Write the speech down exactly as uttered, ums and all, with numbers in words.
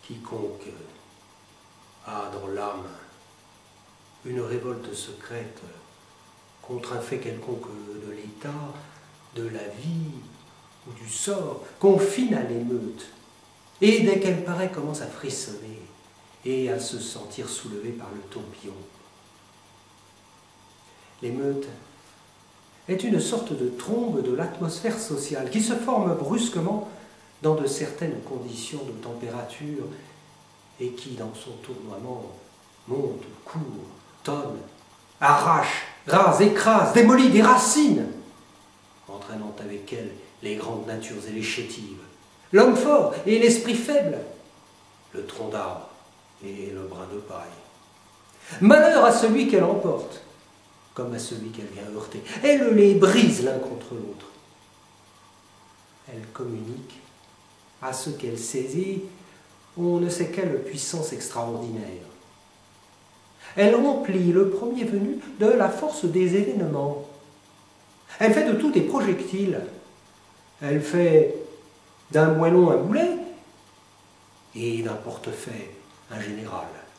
Quiconque a dans l'âme une révolte secrète contre un fait quelconque de l'État, de la vie ou du sort, confine à l'émeute, et dès qu'elle paraît commence à frissonner et à se sentir soulevée par le tourbillon. L'émeute est une sorte de trombe de l'atmosphère sociale qui se forme brusquement dans de certaines conditions de température et qui, dans son tournoiement, monte, court, tonne, arrache, rase, écrase, démolit des racines, entraînant avec elle les grandes natures et les chétives, l'homme fort et l'esprit faible, le tronc d'arbre et le brin de paille. Malheur à celui qu'elle emporte, comme à celui qu'elle vient heurter. Elle les brise l'un contre l'autre. Elle communique à ce qu'elle saisit on ne sait quelle puissance extraordinaire. Elle remplit le premier venu de la force des événements. Elle fait de tout des projectiles. Elle fait d'un moellon un boulet et d'un portefaix un général.